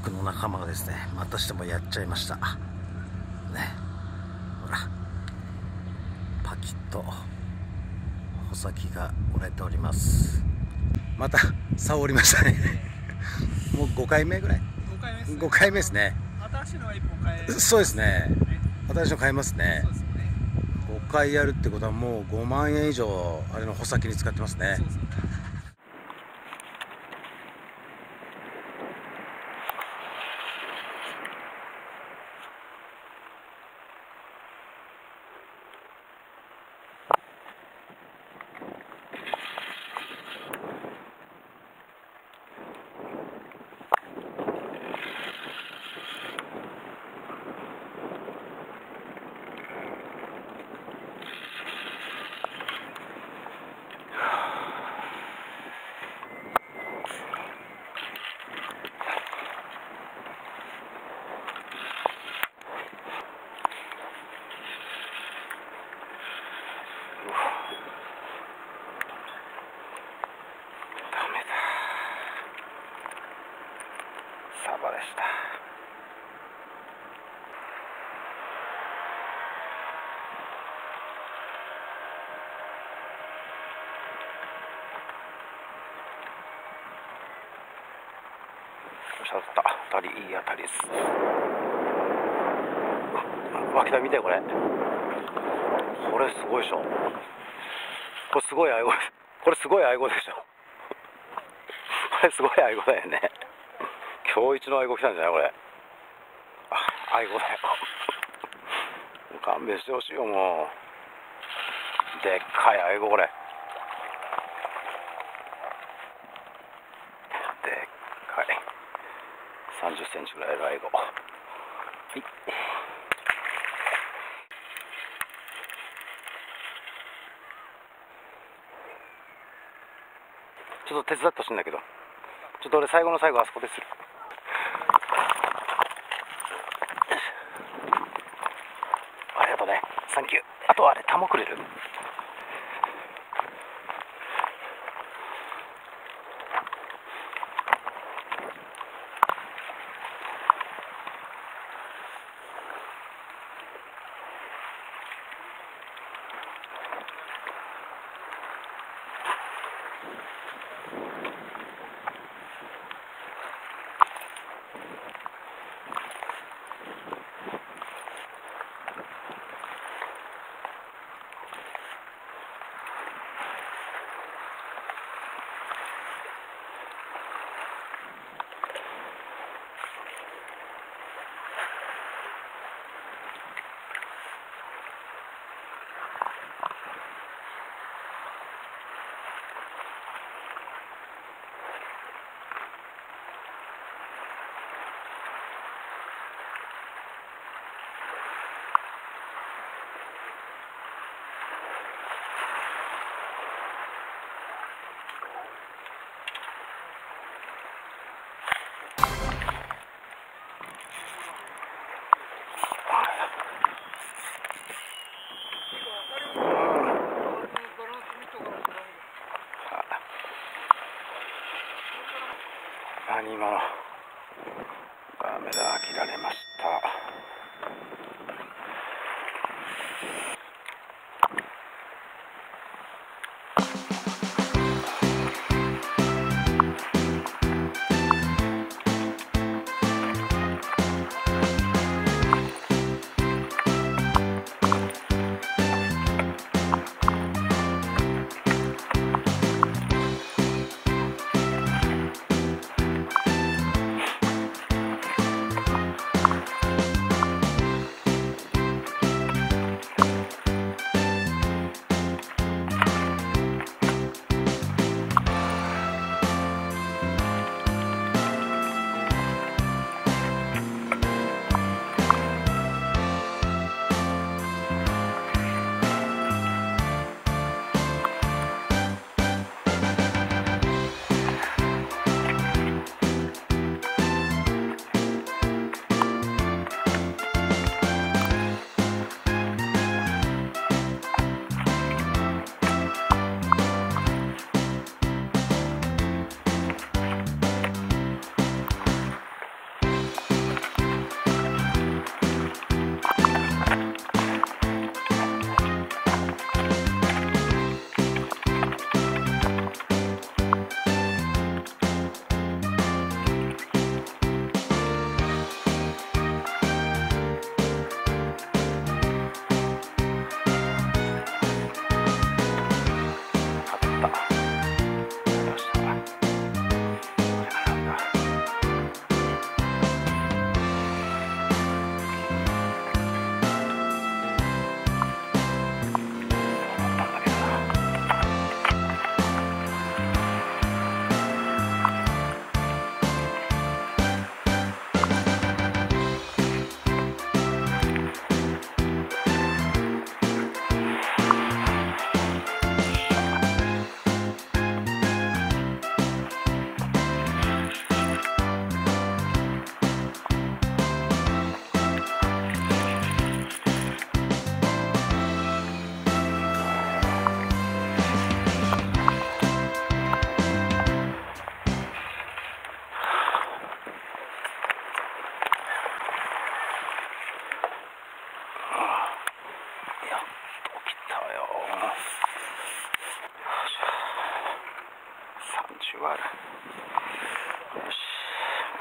僕の仲間がですね、またしてもやっちゃいましたね。ほらパキッと穂先が折れております。また竿折りましたねもう5回目ぐらい、5回目ですね。 新しいのは1本買え、 そうですね、新しいの買いますね。 そうですね。 5回やるってことはもう5万円以上あれの穂先に使ってますね。 そうですよね。サバでした。当たり、いい当たりです。脇田見て、これすごいでしょ。これすごいアイゴです。これすごいアイゴでしょこれすごいアイゴだよね。今日一のアイゴ来たんじゃないこれ。アイゴだよ勘弁してほしいよ、もう。でっかいアイゴ、これ。でっかい。30センチぐらいのアイゴ。はい。ちょっと手伝ってほしいんだけど。ちょっと俺最後の最後あそこでする。ありがとうね。サンキュー。あとあれ、タモくれる？今のカメラ切られました。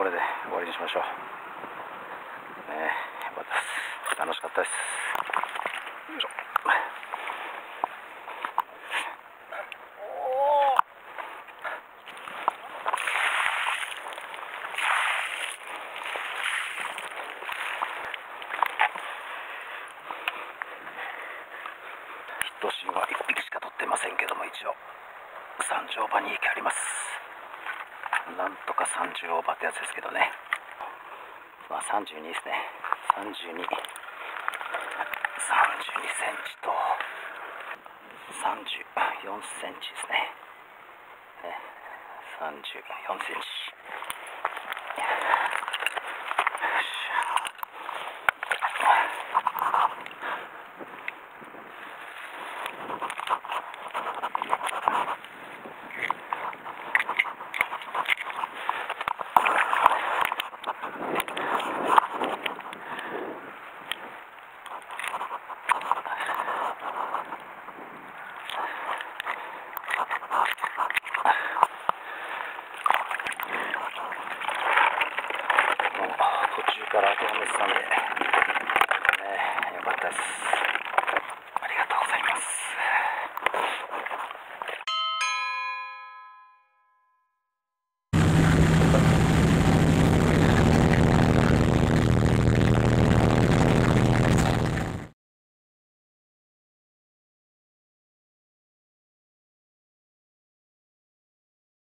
これで終わりにしましょう。よかったです。楽しかったです。よいしょ。ヒットシーンは1匹しか取ってませんけども、一応30オーバー2匹あります。なんとか30オーバーってやつですけどね。まあ32ですね。32センチと34センチですね。34センチ。途中から諦めてたんで、よかったです。